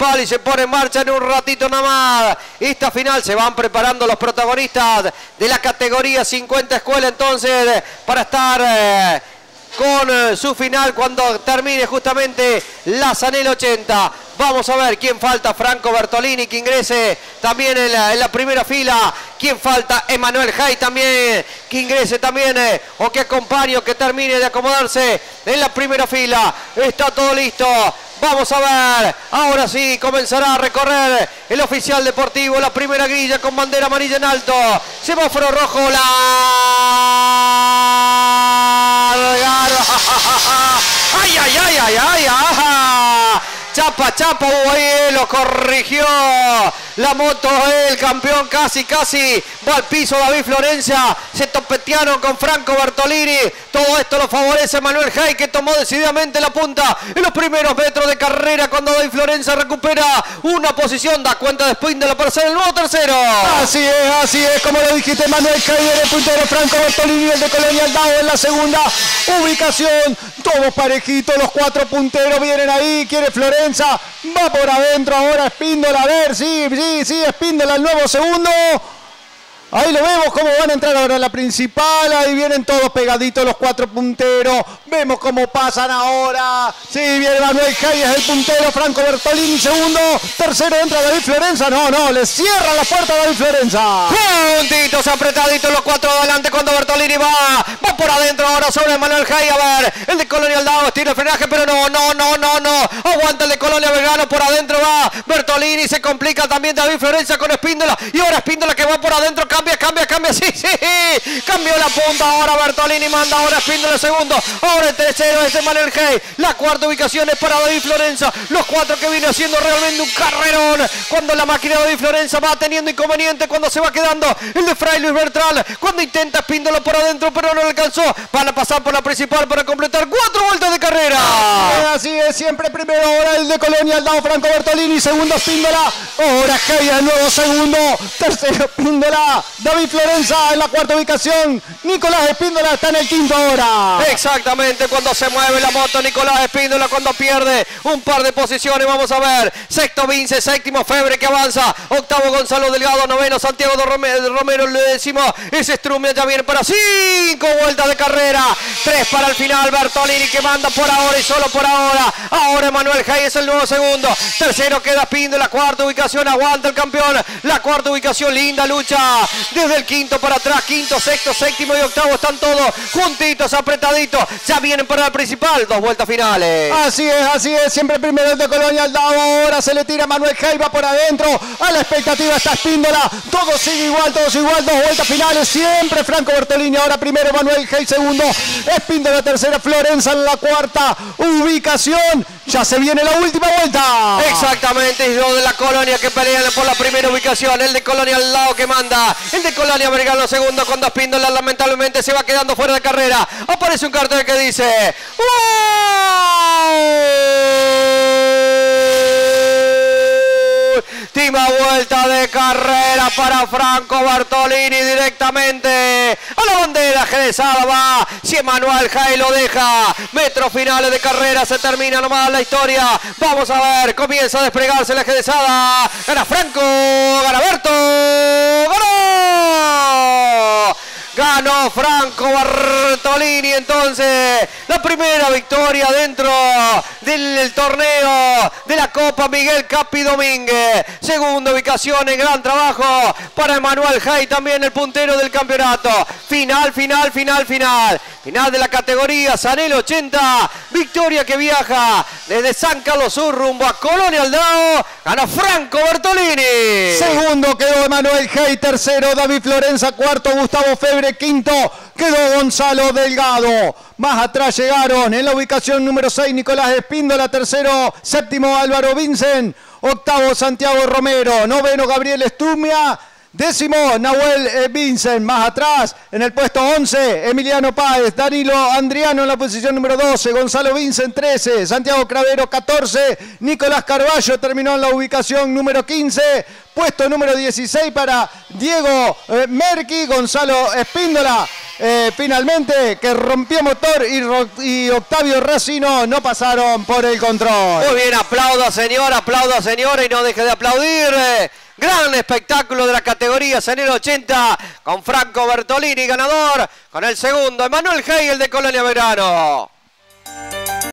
principal y se pone en marcha en un ratito nada más. Esta final se van preparando los protagonistas de la categoría 50 escuela entonces para estar con su final cuando termine justamente la Zanel 80. Vamos a ver quién falta. Franco Bertolini, que ingrese también en la primera fila. ¿Quién falta? Emanuel Hay también, que ingrese también o que acompañe o que termine de acomodarse en la primera fila. Está todo listo. Vamos a ver, ahora sí comenzará a recorrer el oficial deportivo, la primera grilla con bandera amarilla en alto. Semáforo rojo, ¡ay, ay, ay, ay, ay! ¡Ajá! Chapa, chapa, ahí lo corrigió la moto, el campeón casi va al piso David Florencia, se topetearon con Franco Bertolini, todo esto lo favorece Manuel Hay, que tomó decididamente la punta en los primeros metros de carrera cuando David Florencia recupera una posición, da cuenta de Spindler para ser el nuevo tercero. Así es, como lo dijiste, Manuel Hay en el puntero, Franco Bertolini, el de Colonial Dao en la segunda ubicación, todos parejitos, los cuatro punteros vienen ahí, quiere Florencia. Va por adentro ahora Spindler, a ver, sí, Spindler al nuevo segundo. Ahí lo vemos cómo van a entrar ahora a la principal. Ahí vienen todos pegaditos los cuatro punteros. Vemos cómo pasan ahora. Sí, viene Manuel Hay, es el puntero. Franco Bertolini segundo. Tercero entra David Florencia. No, le cierra la puerta a David Florencia. Juntitos, apretaditos los cuatro adelante cuando Bertolini va por adentro ahora sobre Manuel Hay. A ver, el de Colonial Dao tira el frenaje, pero no. Aguanta el de Colonia Belgrano, por adentro va Bertolini. Se complica también David Florencia con Spíndola. Y ahora Spíndola que va por adentro. Cambia, sí, cambió la punta, ahora Bertolini manda, ahora Spindler segundo, ahora el tercero es de Manuel Hay, la cuarta ubicación es para David Florencia, los cuatro que viene haciendo realmente un carrerón, cuando la máquina de David Florencia va teniendo inconveniente, cuando se va quedando el de Fray Luis Bertrán, cuando intenta Spindler por adentro, pero no le alcanzó, van a pasar por la principal para completar 4 vueltas de carrera. Así es, siempre primero ahora el de Colonial Dao, Franco Bertolini, segundo Spindler, ahora Hay de nuevo segundo, tercero Spindler, David Florencia en la cuarta ubicación, Nicolás Spíndola está en el quinto ahora. Exactamente, cuando se mueve la moto Nicolás Spíndola, cuando pierde un par de posiciones, vamos a ver, sexto Vince, séptimo Febre que avanza, octavo Gonzalo Delgado, noveno Santiago de Romero, le decimos, ese Strumia ya viene para 5 vueltas de carrera, 3 para el final, Bertolini que manda por ahora y solo por ahora Emanuel Hay es el nuevo segundo, tercero queda Spíndola, cuarta ubicación, aguanta el campeón, la cuarta ubicación, linda lucha, desde el quinto para atrás, quinto, sexto, séptimo y octavo están todos juntitos, apretaditos, ya vienen para el principal, 2 vueltas finales. Así es, siempre primero el de Colonial Dao, ahora se le tira Manuel Hay, va por adentro, a la expectativa está Spíndola, todo sigue igual, 2 vueltas finales, siempre Franco Bertolini, ahora primero Manuel Hay, segundo, Spíndola tercera, Florencia en la cuarta ubicación, ya se viene la última vuelta. Exactamente, y los de la Colonia que pelean por la primera ubicación, el de Colonial Dao que manda, el de Colonia Belgrano segundo, cuando Spíndola lamentablemente se va quedando fuera de carrera, aparece un cartel que dice última vuelta de carrera para Franco Bertolini directamente a la bandera jerezada va, si Emanuel Hay lo deja, metros finales de carrera, se termina nomás la historia, vamos a ver, comienza a desplegarse la jerezada, gana Franco, gana Berto, ganó Franco Bertolini entonces la primera victoria dentro del torneo de la Copa Miguel Capi Domínguez, segunda ubicación en gran trabajo para Emanuel Hay, también el puntero del campeonato, final de la categoría Zanel 80, victoria que viaja desde San Carlos Sur rumbo a Colonial Dao, ganó Franco Bertolini. Segundo quedó Emanuel Hay, tercero David Florencia, cuarto Gustavo Febre, quinto quedó Gonzalo Delgado. Más atrás llegaron en la ubicación número 6 Nicolás Spíndola, tercero, séptimo Álvaro Vincent, octavo Santiago Romero, noveno Gabriel Strumia, décimo Nahuel Vincent. Más atrás en el puesto 11 Emiliano Páez, Danilo Andriano en la posición número 12, Gonzalo Vincent 13, Santiago Cravero 14, Nicolás Carballo terminó en la ubicación número 15, puesto número 16 para Diego Merqui, Gonzalo Spíndola finalmente que rompió motor y Octavio Racino no pasaron por el control. Muy bien, aplauda señora y no deje de aplaudir. Gran espectáculo de la categoría Senior 80 con Franco Bertolini ganador, con el segundo Emanuel Hegel de Colonia Belgrano.